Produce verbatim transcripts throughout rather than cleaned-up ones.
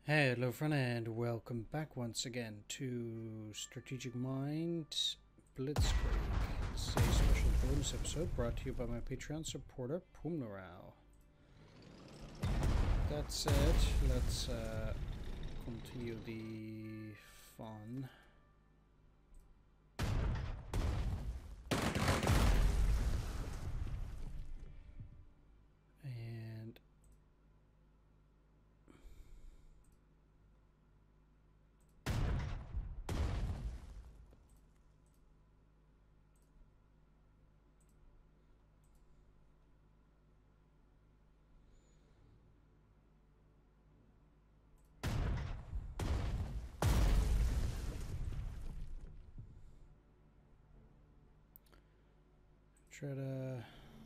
Hello friend and welcome back once again to Strategic Mind Blitzkrieg. It's a special bonus episode brought to you by my Patreon supporter Pumnorau. That said, let's uh, continue the fun. And try to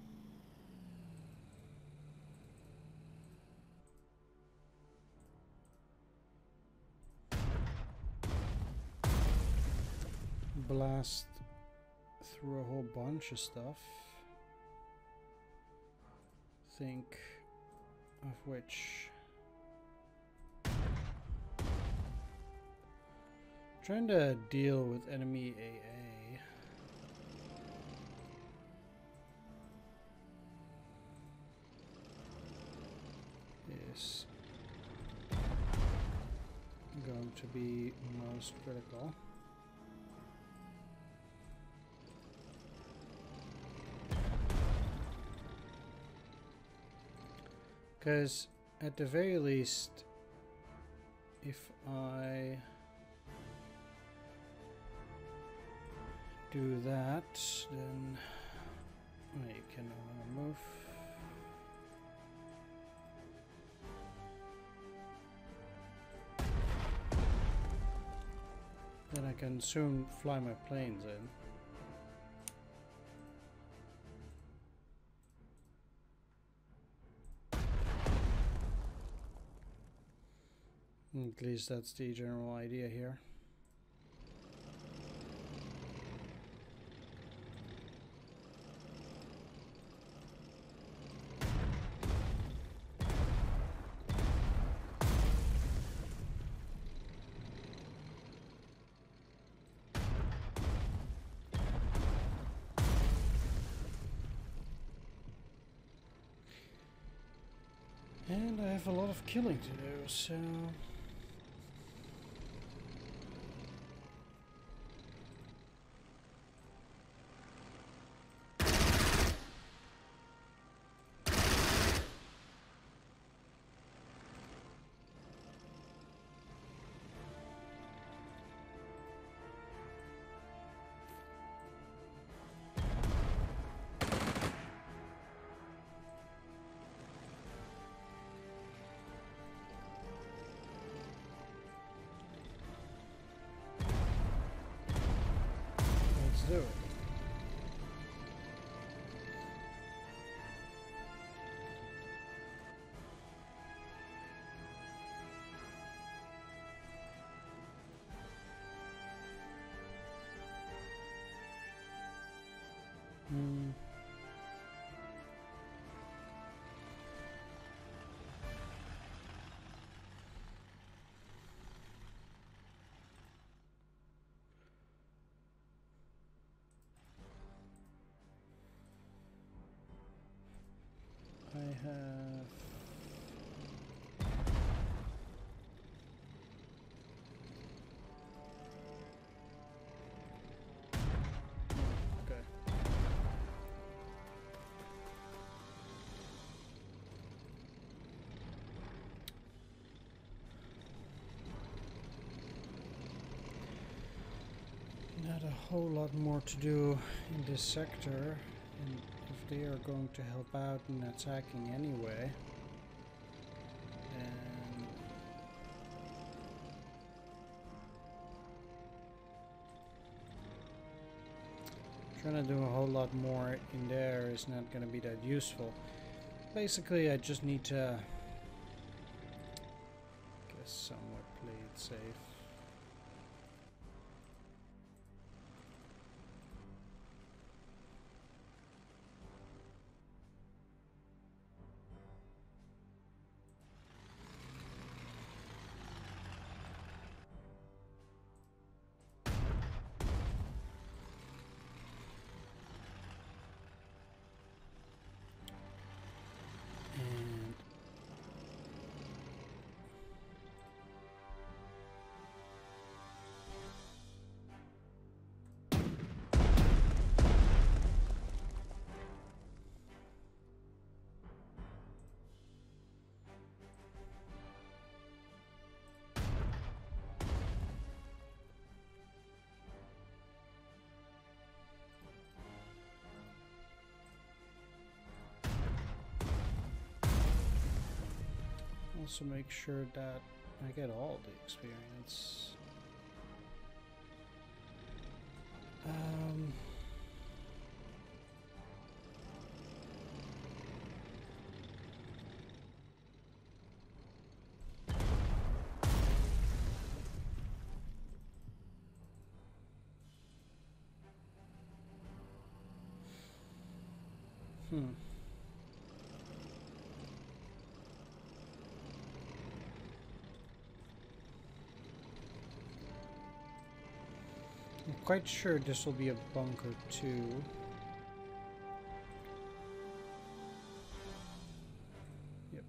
blast through a whole bunch of stuff. Think of which trying to deal with enemy A A is going to be most critical. Because at the very least, if I do that, then I can no longer move. Then I can soon fly my planes in. At least that's the general idea here. And I have a lot of killing to do, so let's do it. Hmm. I have okay. Not a whole lot more to do in this sector, and if they are going to help out in attacking anyway, then trying to do a whole lot more in there is not going to be that useful. Basically, I just need to guess somewhat play it safe. also make sure that I get all the experience. Um... Hmm. I'm quite sure this will be a bunker too. Yep.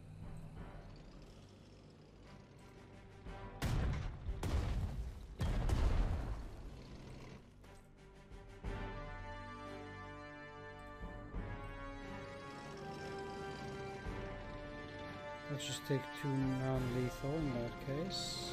Let's just take two non-lethal in that case.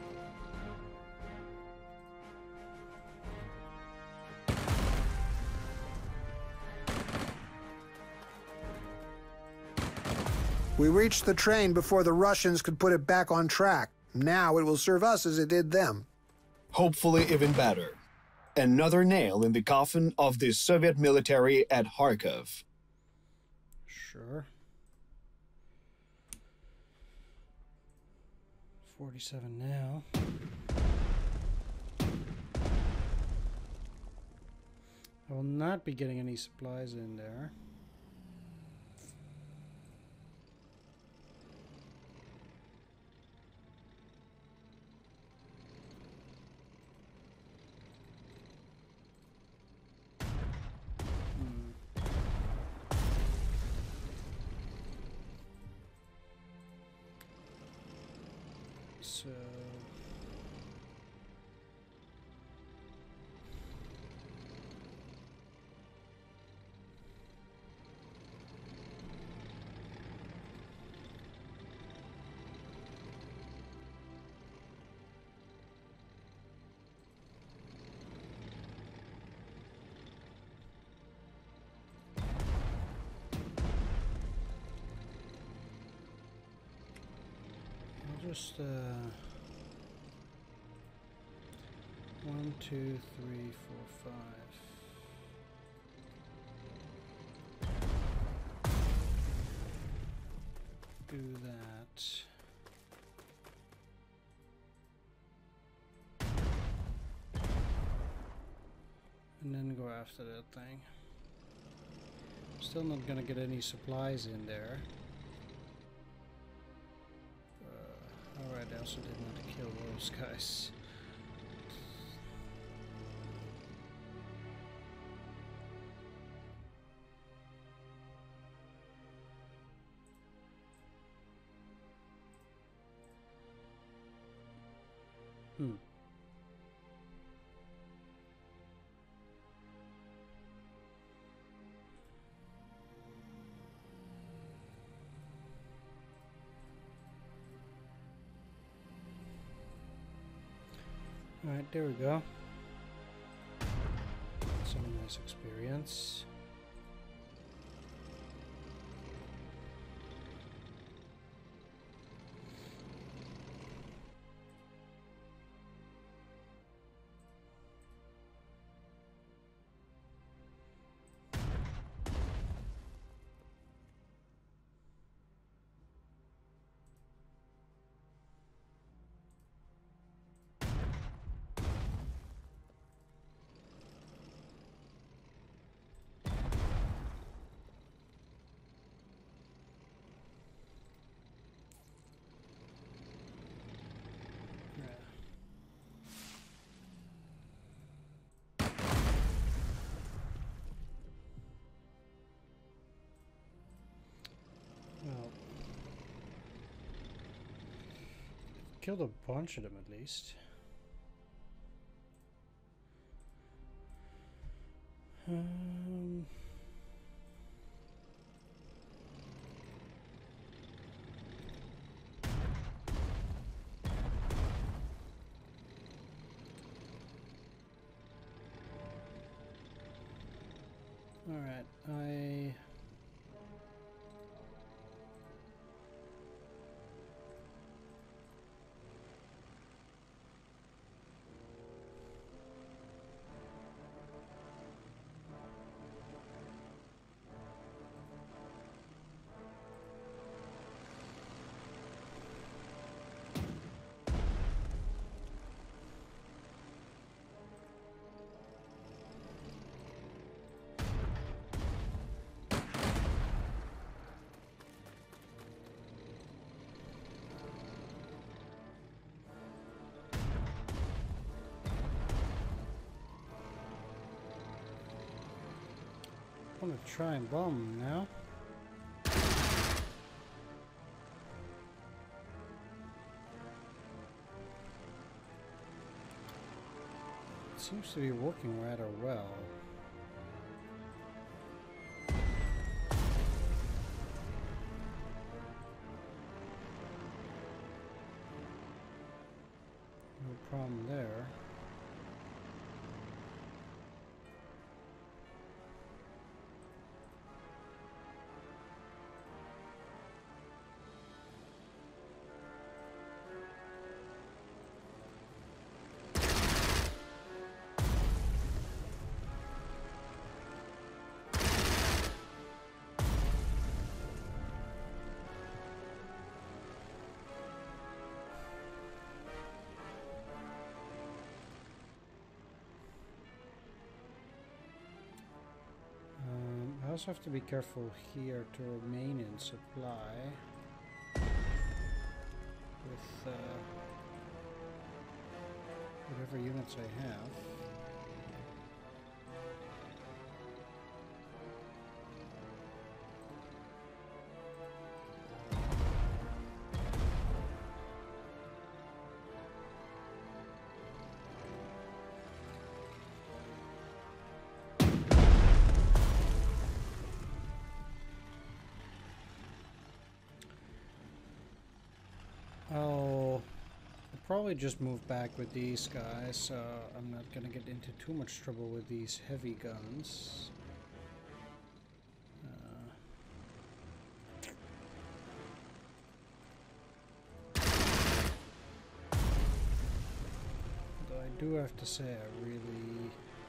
We reached the train before the Russians could put it back on track. Now it will serve us as it did them. Hopefully even better. Another nail in the coffin of the Soviet military at Kharkov. Sure. forty-seven now. I will not be getting any supplies in there. So I'll just uh one, two, three, four, five. Do that. And then go after that thing. Still not gonna get any supplies in there. Uh, Alright, I also did not kill those guys. Hmm. Alright, there we go. Some nice experience. Well, killed a bunch of them at least. Um, all right, I want to try and bomb him now. It seems to be working rather well. No problem there. I also have to be careful here to remain in supply with uh, whatever units I have. I'll probably just move back with these guys, so I'm not gonna get into too much trouble with these heavy guns. Uh, though I do have to say I really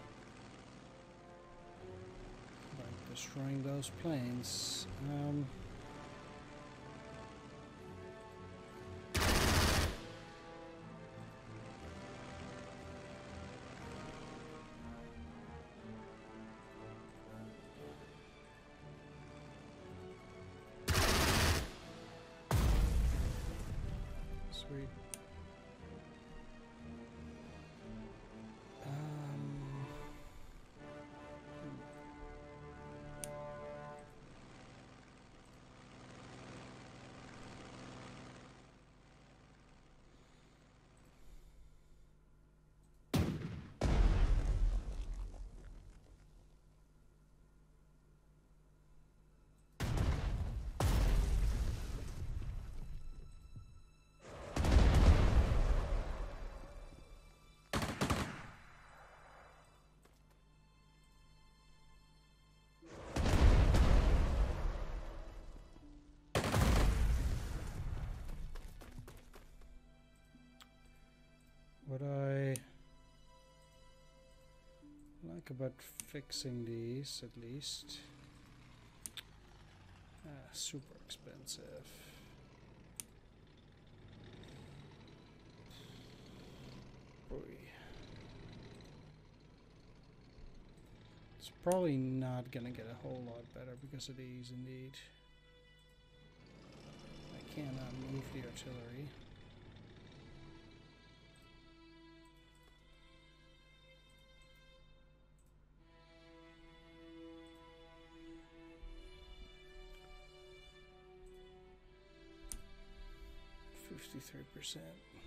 like destroying those planes. Um, Sweet. Um, What I like about fixing these, at least, ah, super expensive. Boy. It's probably not gonna get a whole lot better because of these, indeed. I cannot move the artillery. fifty-three percent.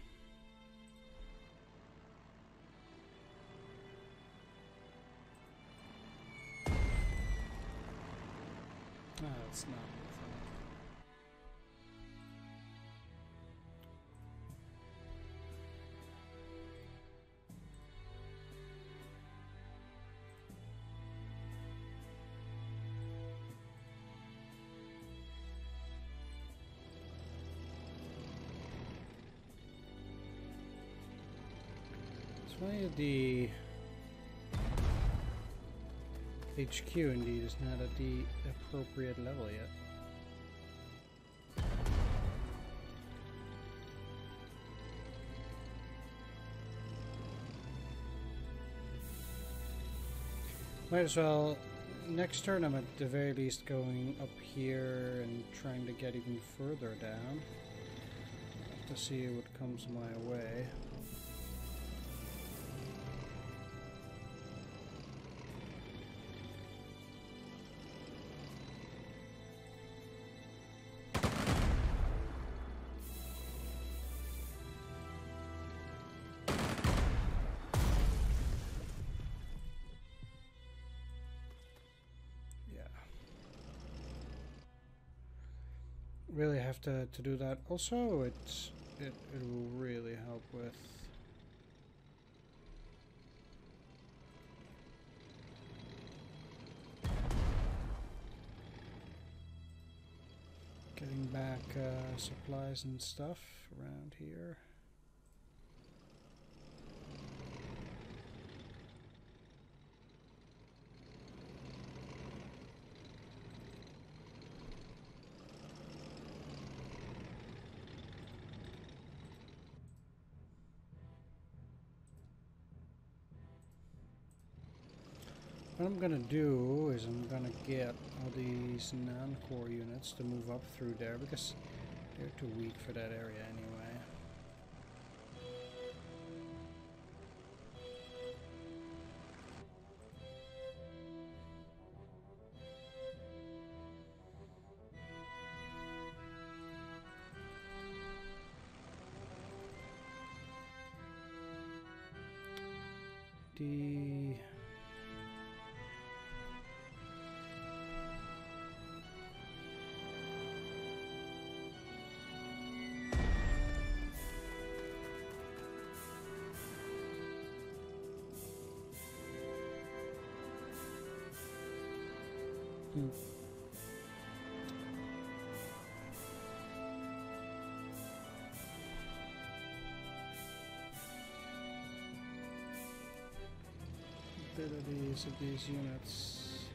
Ah, it's not worth it. Why the H Q indeed is not at the appropriate level yet. Might as well, next turn I'm at the very least going up here and trying to get even further down to see what comes my way. really have to, to do that. Also, it's, it, it will really help with getting back uh, supplies and stuff around here. What I'm gonna do is I'm gonna get all these non-core units to move up through there because they're too weak for that area anyway. The Hmm. Abilities of these units.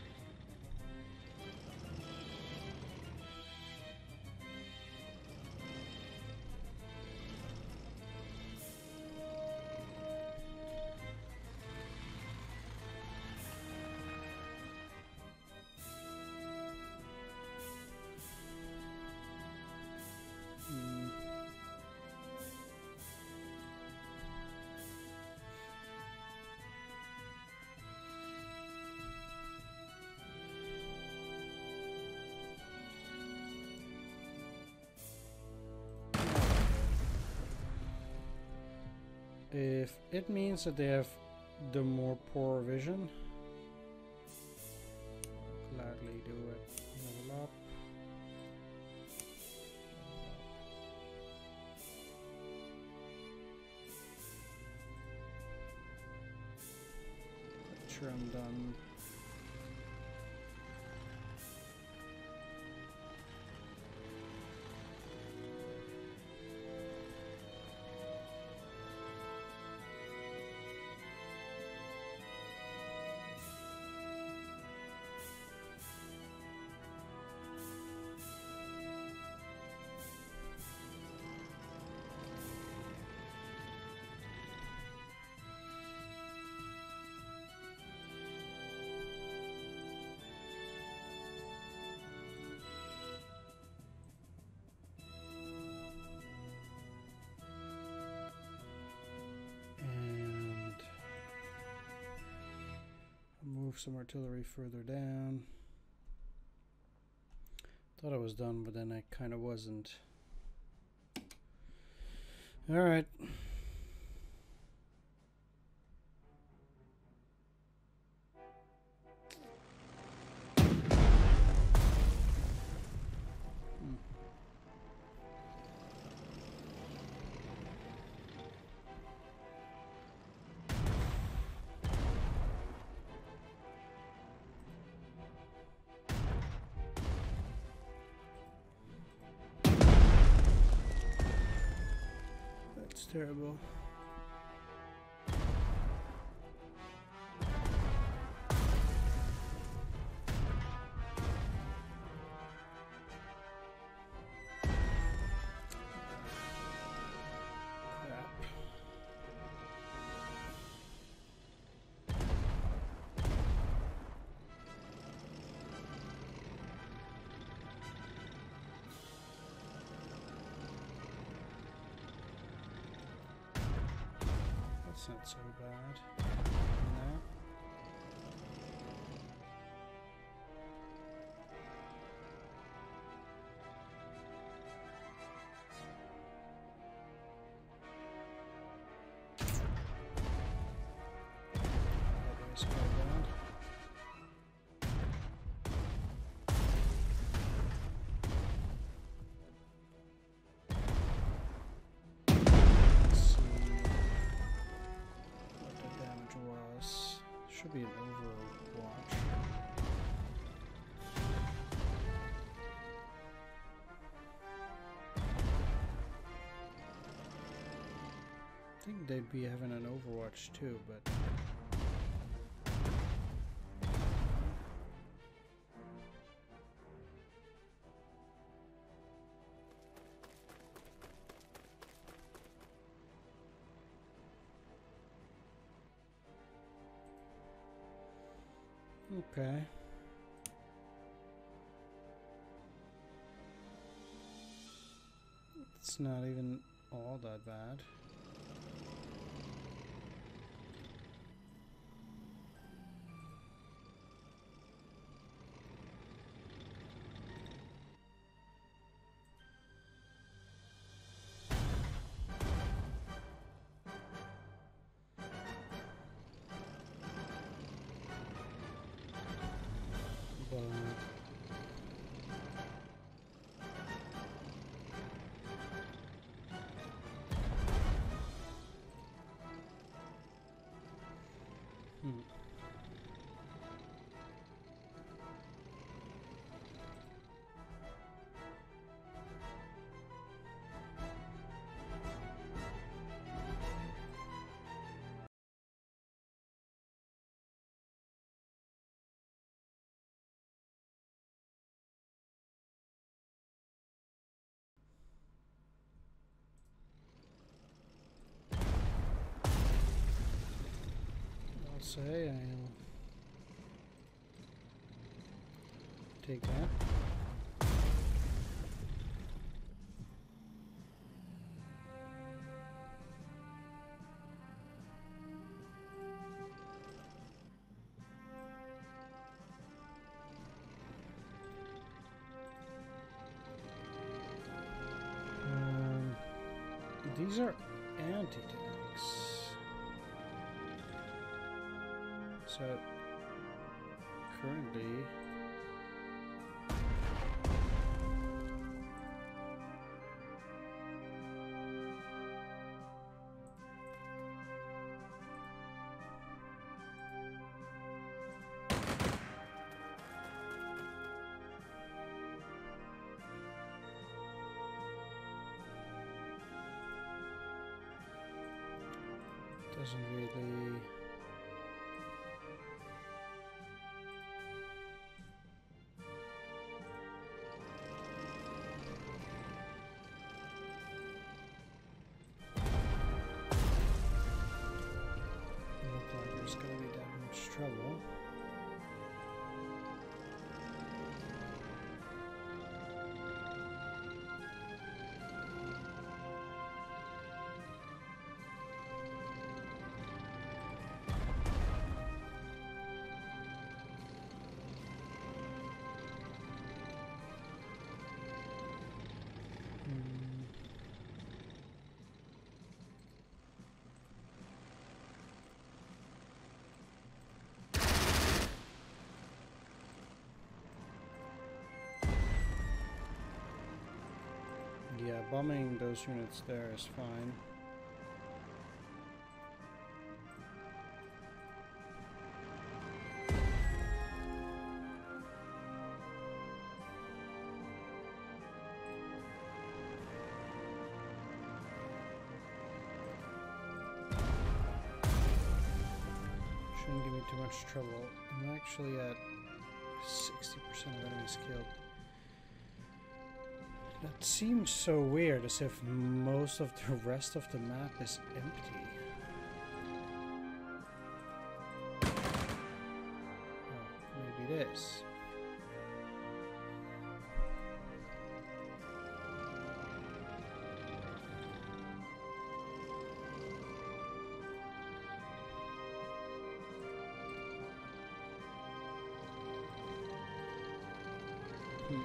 Hmm. If it means that they have the more poor vision, I'll gladly do it. Level up. Make sure I'm done. Move some artillery further down. Thought I was done, but then I kind of wasn't. All right. That's terrible. That's not so bad. No. That is quite bad. should be an Overwatch. I think they'd be having an Overwatch too, but okay. It's not even all that bad. Hmm. I'll say I'll take that. Um, these are anti-tanks. So currently doesn't really look like there's gonna be that much trouble. Hmm. Yeah, bombing those units there is fine. Shouldn't give me too much trouble. I'm actually at sixty percent of enemies killed. That seems so weird, as if most of the rest of the map is empty. Oh, maybe it is. Hmm.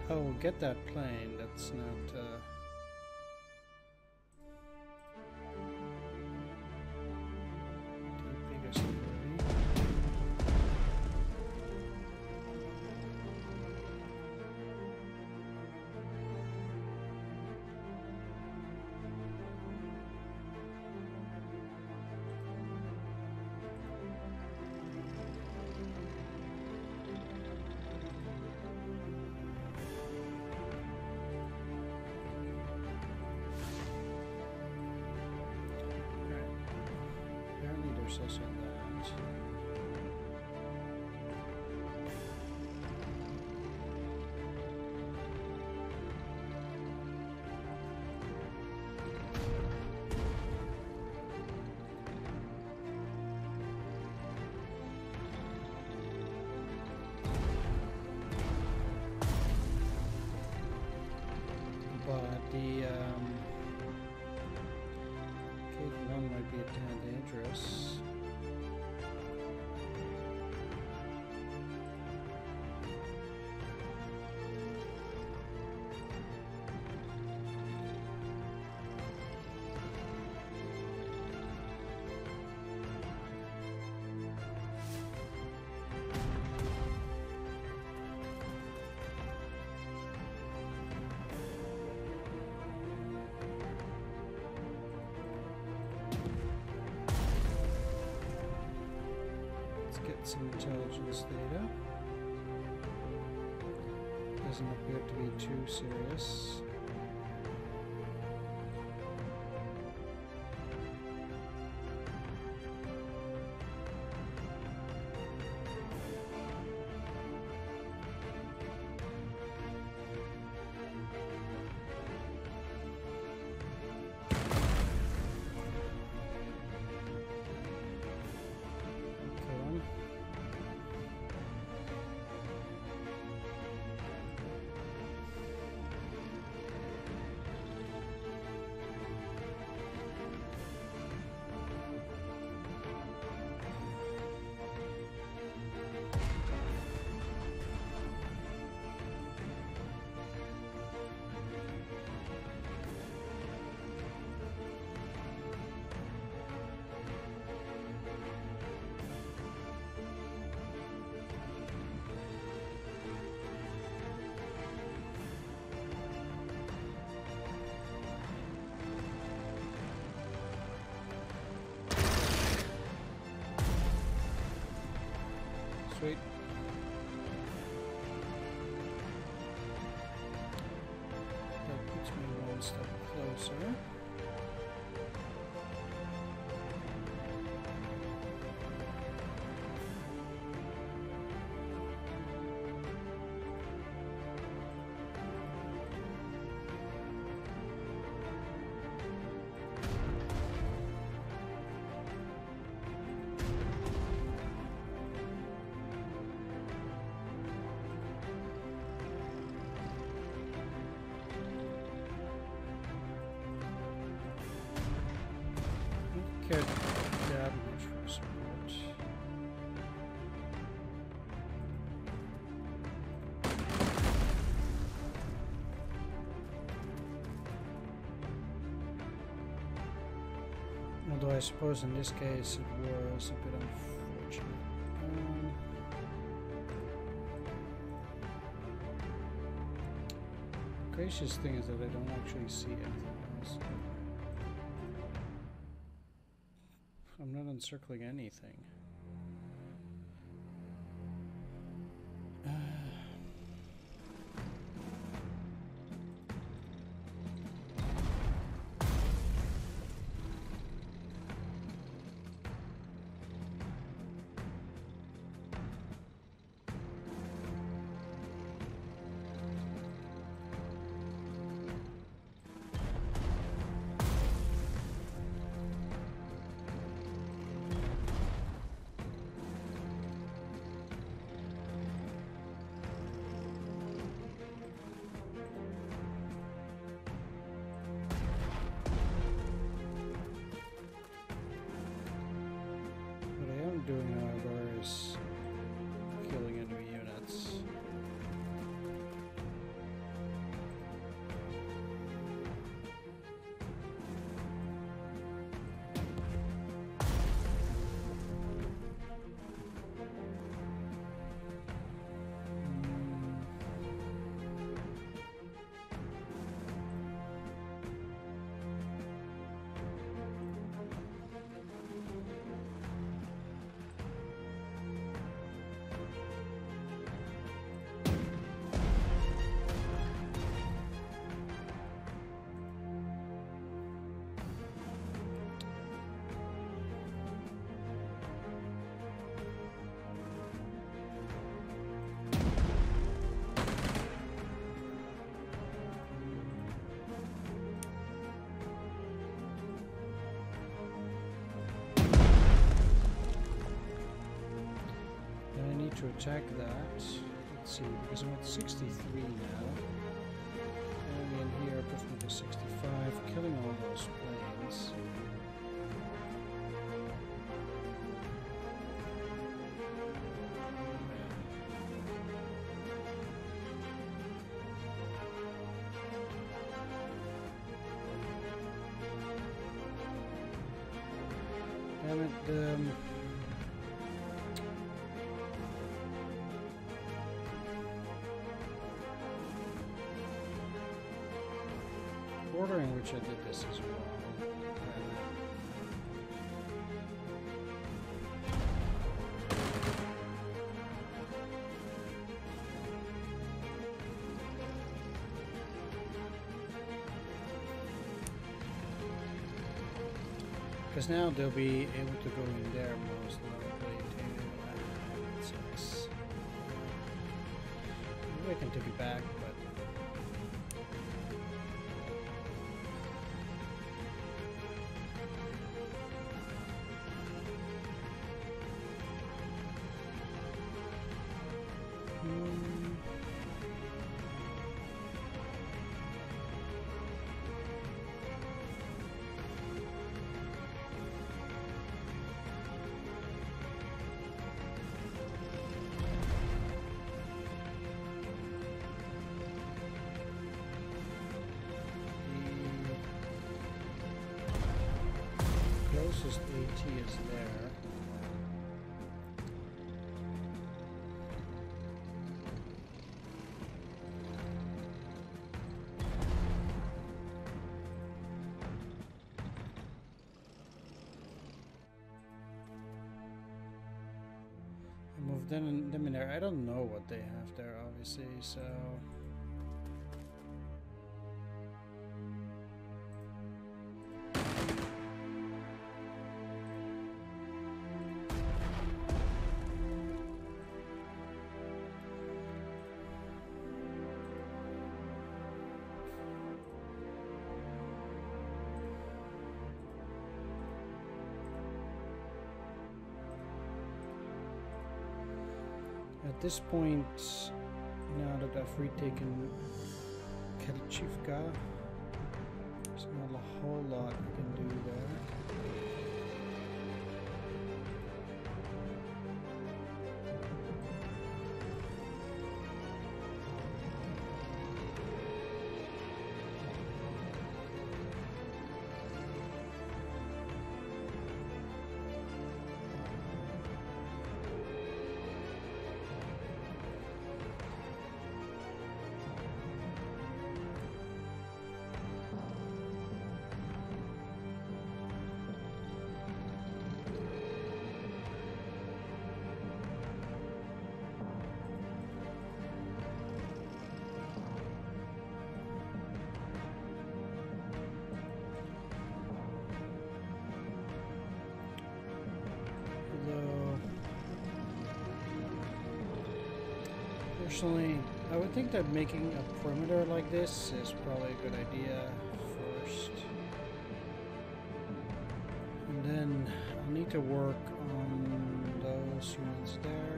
Oh, get that plane. That's not. Uh... The biggest worry. Also that. But the um, K one might be a tad dangerous. Get some intelligence data. Doesn't appear to be too serious. Sweet. That puts me one step closer. Cared that much for support. Although I suppose in this case it was a bit unfortunate. Um, the gracious thing is that I don't actually see anything else. I'm not encircling anything. Uh, to attack that. Let's see, because I'm at sixty-three now. And in here, puts me to sixty-five, killing all those planes. Damn it, um... order in which I did this as well. Because now they'll be able to go in there most likely too. That sucks. Maybe I can take it back, but closest AT is there. I moved them in, them in there. I don't know what they have there, obviously, so... At this point, now that I've retaken Kharkov, there's not a whole lot I can do there. Personally, I would think that making a perimeter like this is probably a good idea first. And then I'll need to work on those units there.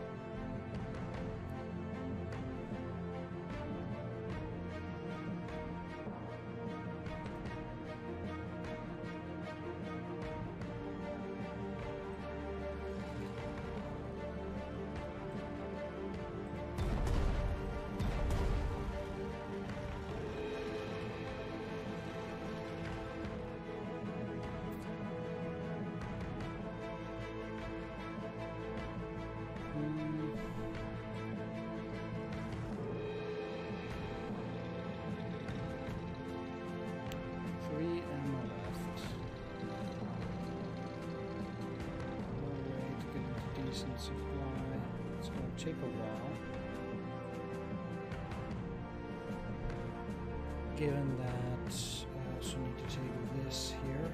Supply. It's going to take a while, given that I also need to take this here.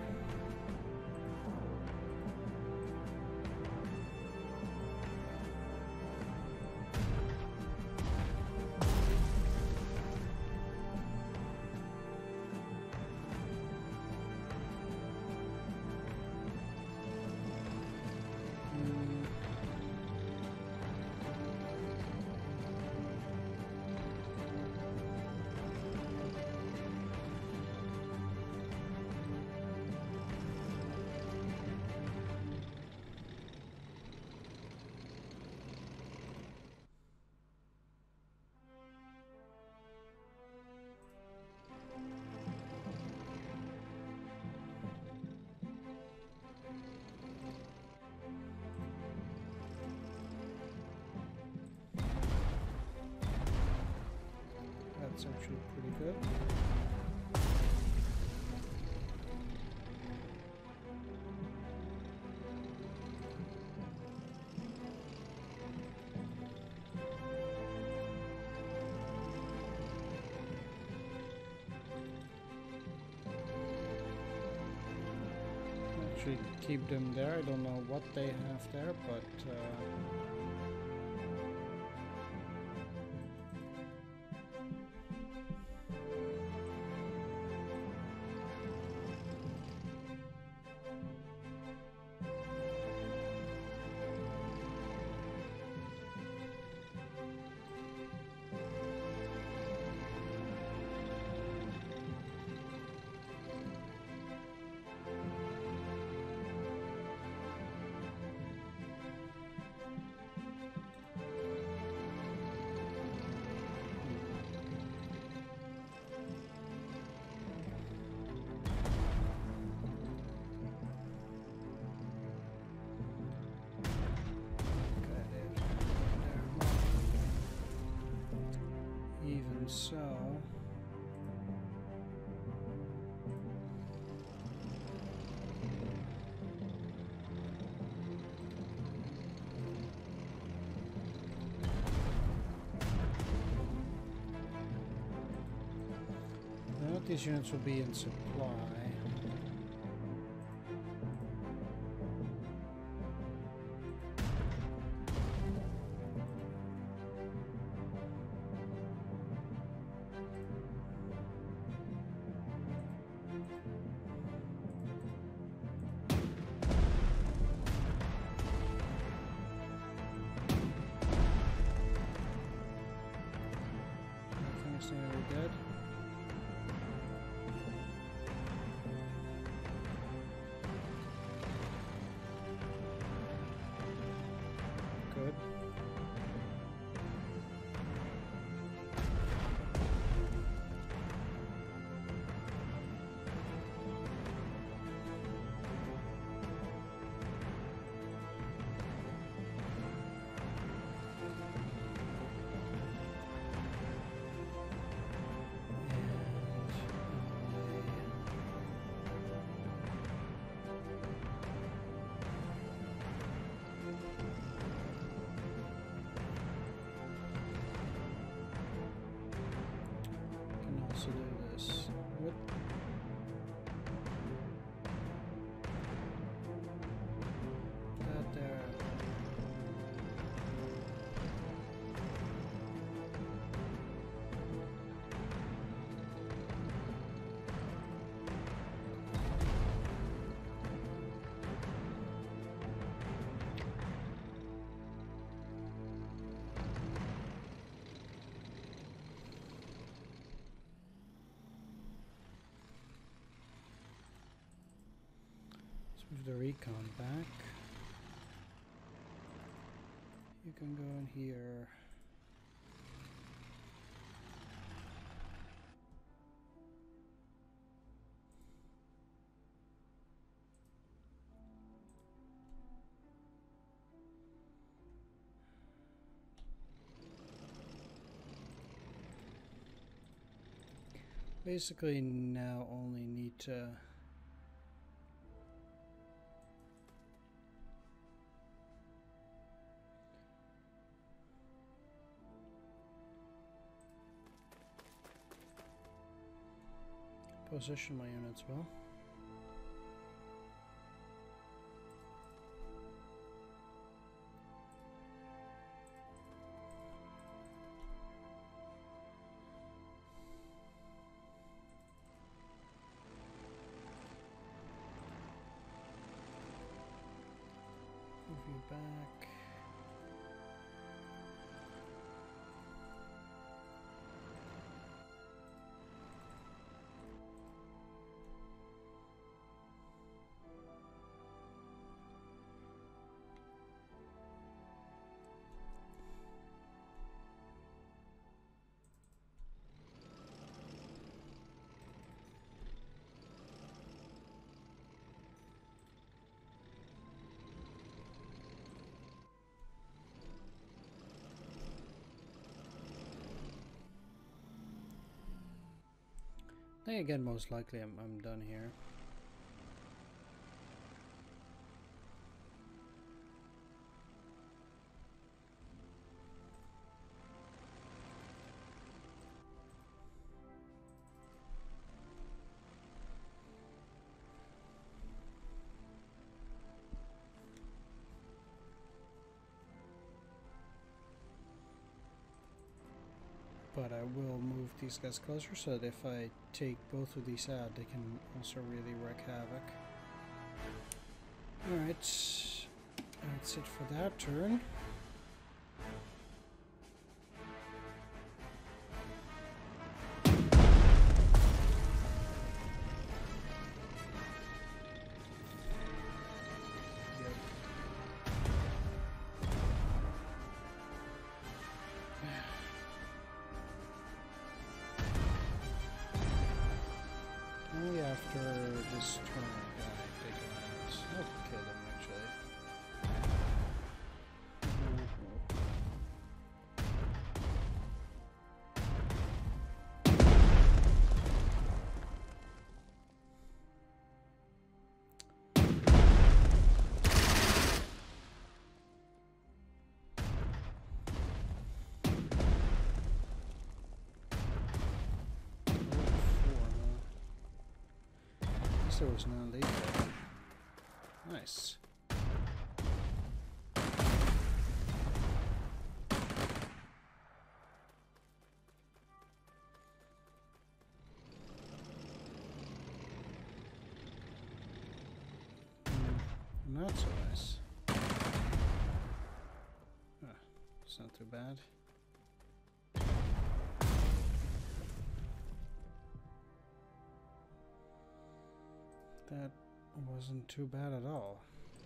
That's actually pretty good. Actually keep them there. I don't know what they have there, but uh, even so, I know these units will be in supply. Everything's nearly dead. Good. Can also do this. What? That there. Let's move the recon back. You can go in here. Basically now only need to position my units well. Move you back. Then again, most likely I'm, I'm done here. But I will move these guys closer so that if I take both of these out, they can also really wreak havoc. Alright, that's it for that turn. Only after this turn can I take him out. I'll kill him actually. It was not lethal. Nice. Mm, not so nice. Ah, it's not too bad. That wasn't too bad at all.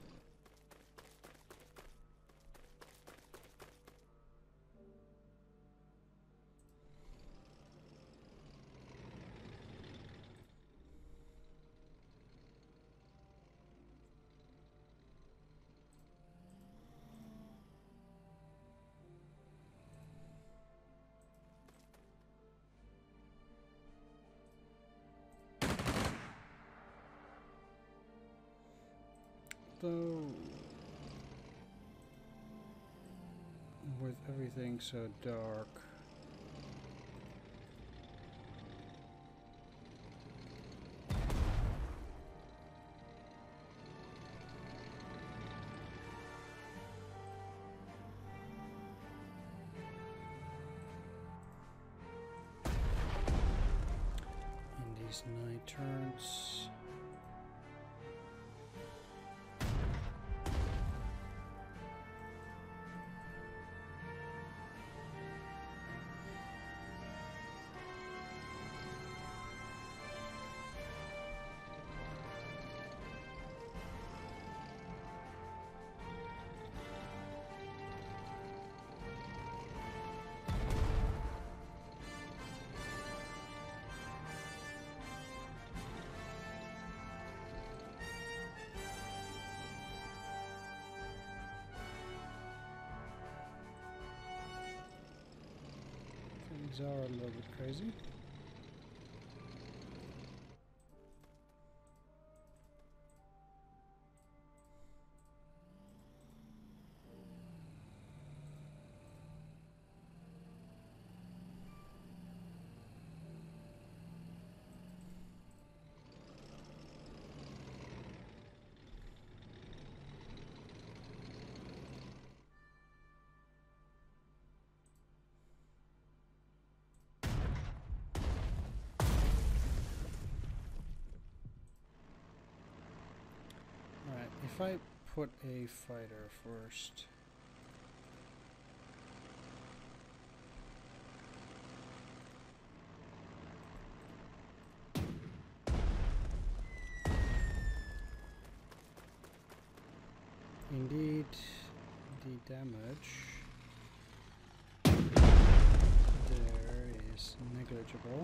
Though, with everything so dark, in these night turns. Things are a little bit crazy. If I put a fighter first, indeed the damage there is negligible.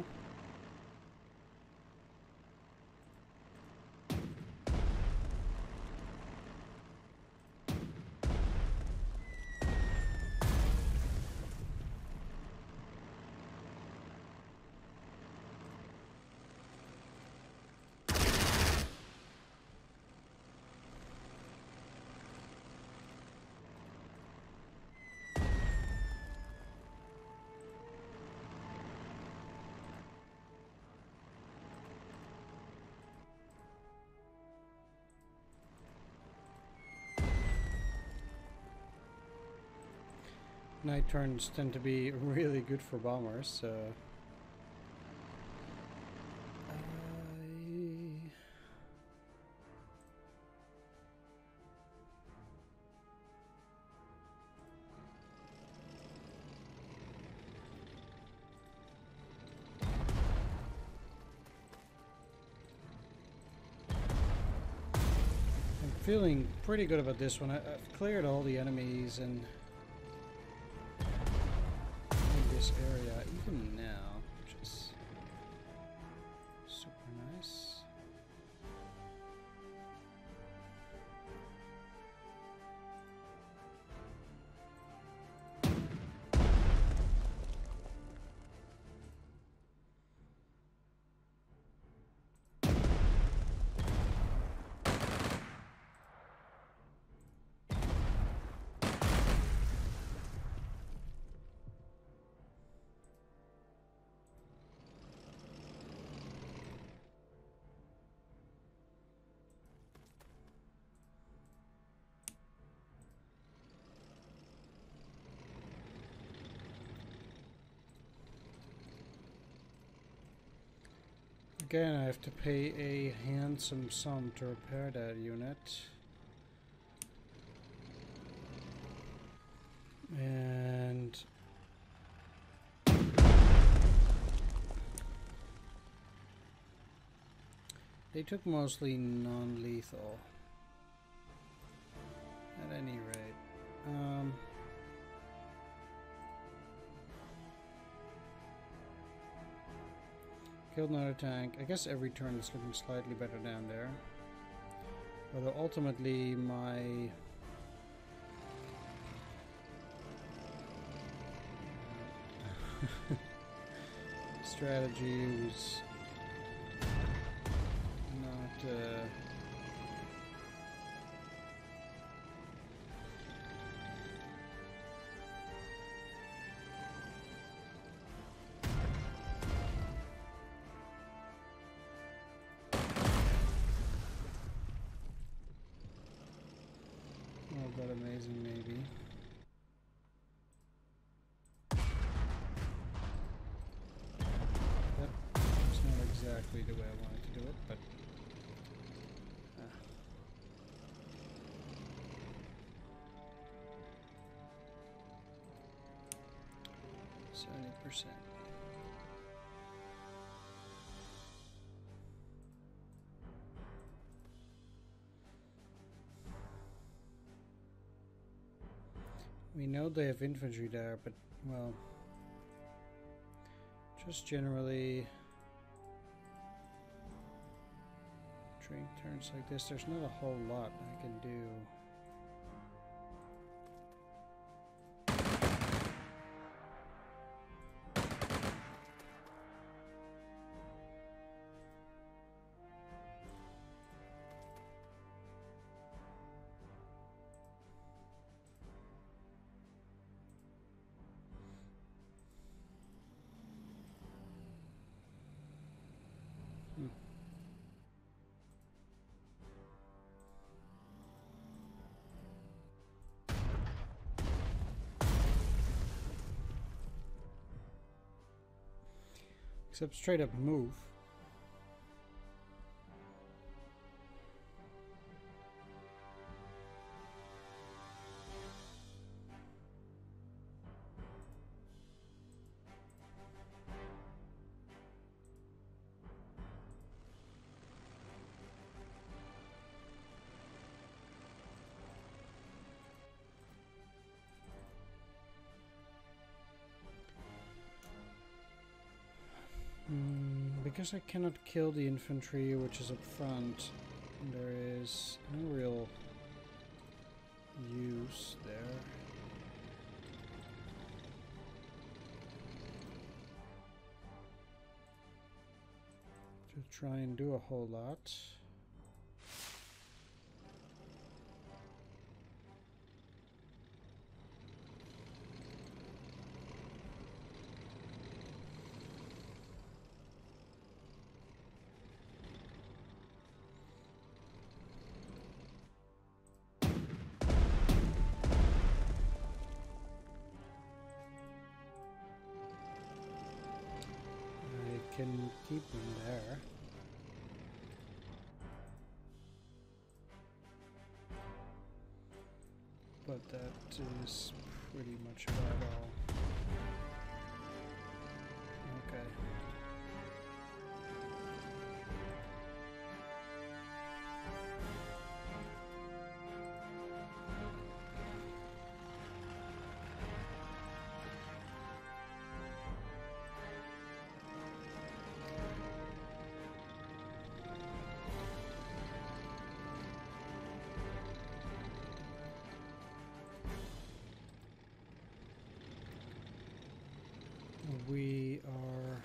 Night turns tend to be really good for bombers, so... I... I'm feeling pretty good about this one. I, I've cleared all the enemies and... this area even now, which is super nice. Again, I have to pay a handsome sum to repair that unit. And... they took mostly non-lethal. At any rate. Um... Killed another tank. I guess every turn is looking slightly better down there. Although ultimately my... strategy was not... Uh, but amazing, maybe. That was not exactly the way I wanted to do it, but uh. seventy percent. We know they have infantry there, but, well, just generally, during turns like this, there's not a whole lot I can do. Except straight up move. Because I cannot kill the infantry, which is up front, there is no real use there. To try and do a whole lot. can keep them there. But that is pretty much about all. Okay. We are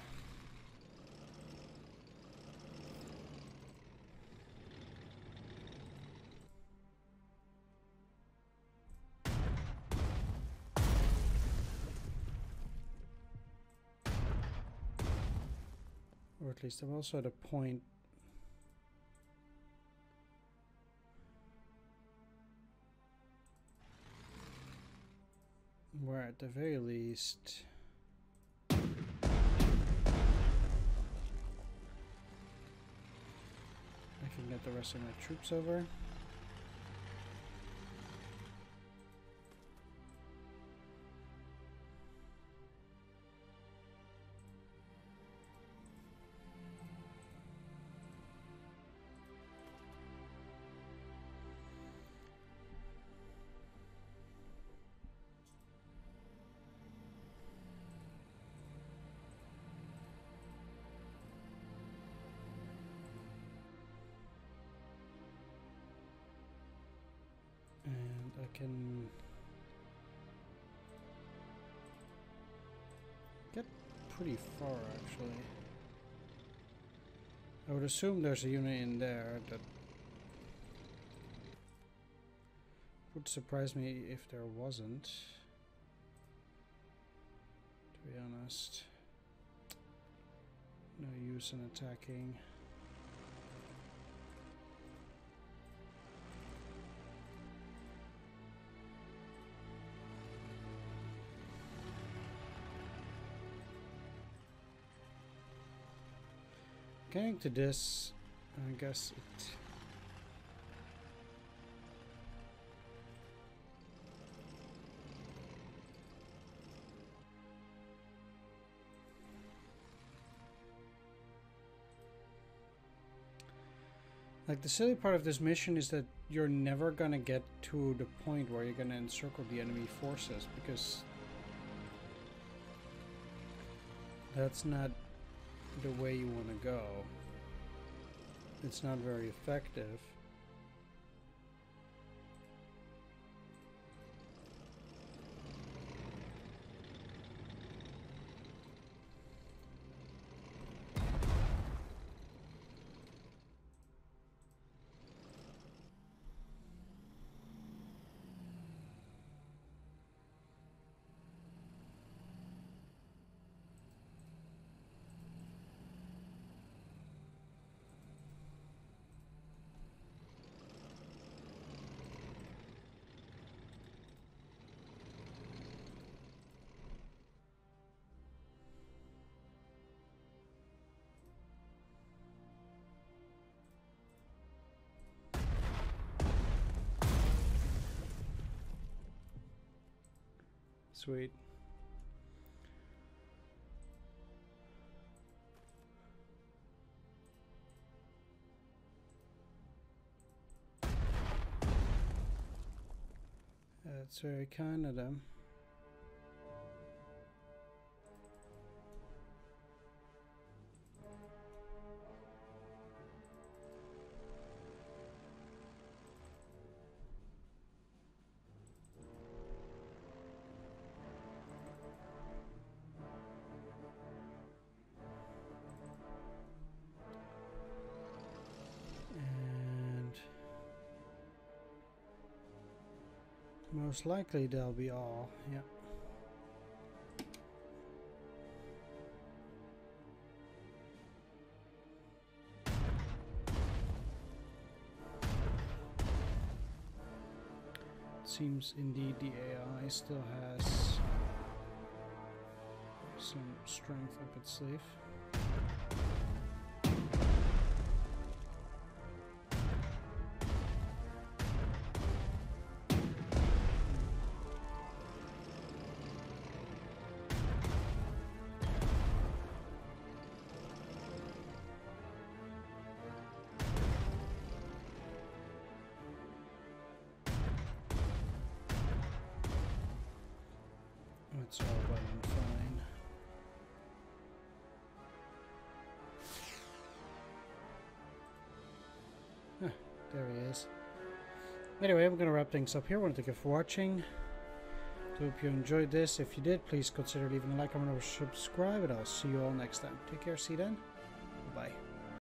or at least I'm also at a point where at the very least I can get the rest of my troops over. And I can get pretty far, actually. I would assume there's a unit in there. That would surprise me if there wasn't, to be honest. No use in attacking. Getting to this, I guess it... Like, the silly part of this mission is that you're never gonna get to the point where you're gonna encircle the enemy forces, because that's not the way you want to go. It's not very effective. Sweet. That's very kind of them. Most likely they'll be all, yeah. Seems indeed the A I still has some strength up its sleeve. It's all well and fine. Huh, there he is. Anyway, I'm going to wrap things up here. I want to thank you for watching. Hope you enjoyed this. If you did, please consider leaving a like, comment, or subscribe, and I'll see you all next time. Take care. See you then. Bye-bye.